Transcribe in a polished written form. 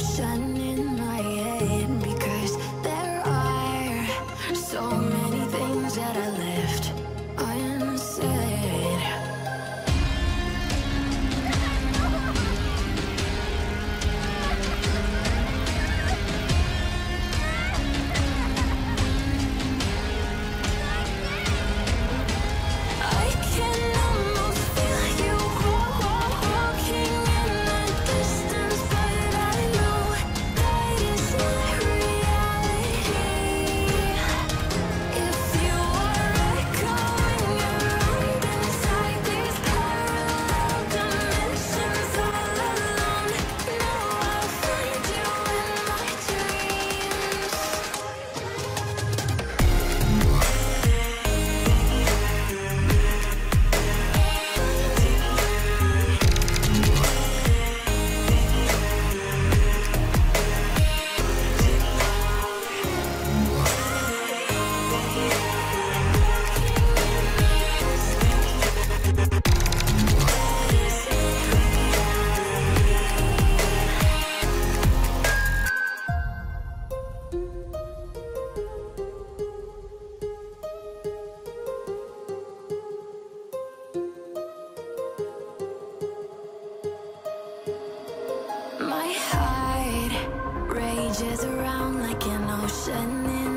ocean in my head, because there are so many things that I left unsaid. I can almost feel you walking in the distance, but I know that it's not reality. If you are echoing around inside these parallel dimensions all alone, know I'll find you in my dreams. My heart rages around like an ocean in